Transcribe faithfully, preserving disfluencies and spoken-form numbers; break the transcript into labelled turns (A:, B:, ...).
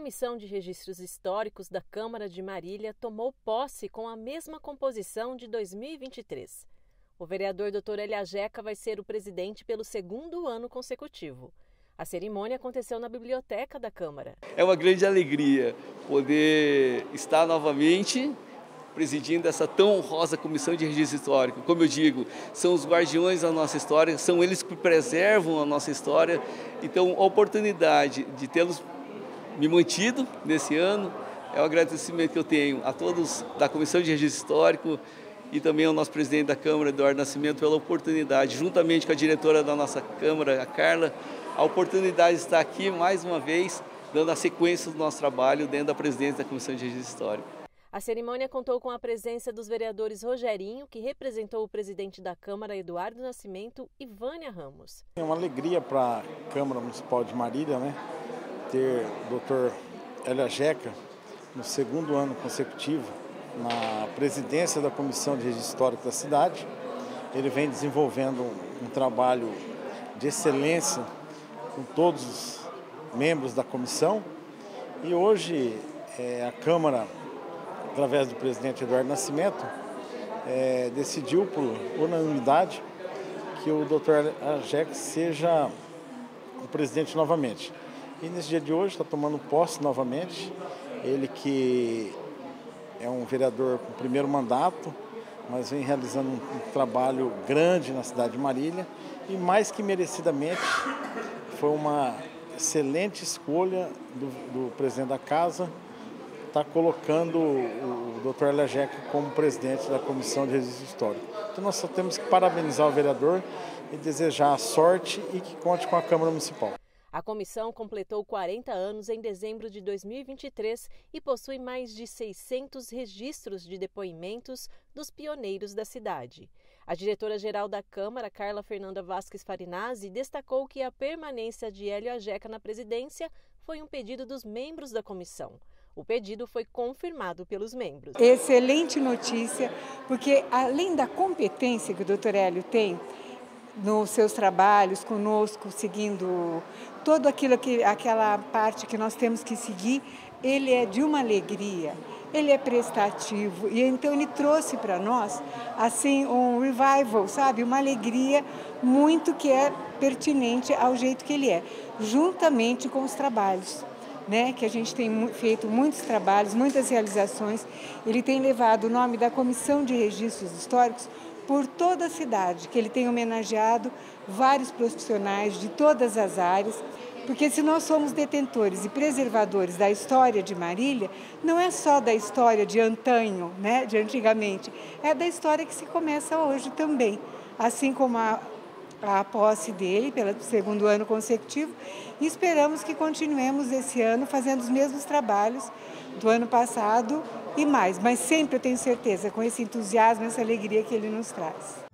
A: Comissão de Registros Históricos da Câmara de Marília tomou posse com a mesma composição de dois mil e vinte e três. O vereador doutor Hélio Ageca vai ser o presidente pelo segundo ano consecutivo. A cerimônia aconteceu na biblioteca da Câmara.
B: É uma grande alegria poder estar novamente presidindo essa tão honrosa Comissão de Registro Histórico. Como eu digo, são os guardiões da nossa história, são eles que preservam a nossa história. Então, a oportunidade de tê-los me mantido nesse ano é o agradecimento que eu tenho a todos da Comissão de Registro Histórico e também ao nosso presidente da Câmara, Eduardo Nascimento, pela oportunidade, juntamente com a diretora da nossa Câmara, a Carla, a oportunidade de estar aqui mais uma vez, dando a sequência do nosso trabalho dentro da presidência da Comissão de Registro Histórico.
A: A cerimônia contou com a presença dos vereadores Rogerinho, que representou o presidente da Câmara, Eduardo Nascimento, e Vânia Ramos.
C: É uma alegria para a Câmara Municipal de Marília, né, ter o doutor Hélio Ageca no segundo ano consecutivo na presidência da Comissão de Registro Histórico da cidade. Ele vem desenvolvendo um, um trabalho de excelência com todos os membros da comissão e hoje é, a Câmara, através do presidente Eduardo Nascimento, é, decidiu por unanimidade que o doutor Ageca seja o presidente novamente. E nesse dia de hoje está tomando posse novamente, ele que é um vereador com o primeiro mandato, mas vem realizando um, um trabalho grande na cidade de Marília e mais que merecidamente foi uma excelente escolha do, do presidente da casa, está colocando o, o doutor Hélio Ageca como presidente da Comissão de Registro Histórico. Então nós só temos que parabenizar o vereador e desejar a sorte e que conte com a Câmara Municipal.
A: A comissão completou quarenta anos em dezembro de dois mil e vinte e três e possui mais de seiscentos registros de depoimentos dos pioneiros da cidade. A diretora-geral da Câmara, Carla Fernanda Vasques Farinazzi, destacou que a permanência de Hélio Ageca na presidência foi um pedido dos membros da comissão. O pedido foi confirmado pelos membros.
D: Excelente notícia, porque além da competência que o doutor Hélio tem nos seus trabalhos conosco, seguindo toda aquilo que, aquela parte que nós temos que seguir, ele é de uma alegria, ele é prestativo e então ele trouxe para nós assim um revival, sabe, uma alegria muito que é pertinente ao jeito que ele é, juntamente com os trabalhos, né, que a gente tem feito muitos trabalhos, muitas realizações. Ele tem levado o nome da Comissão de Registros Históricos por toda a cidade, que ele tem homenageado vários profissionais de todas as áreas, porque se nós somos detentores e preservadores da história de Marília, não é só da história de antanho, né, de antigamente, é da história que se começa hoje também, assim como a, a posse dele pelo segundo ano consecutivo, e esperamos que continuemos esse ano fazendo os mesmos trabalhos do ano passado e mais, mas sempre eu tenho certeza, com esse entusiasmo, essa alegria que ele nos traz.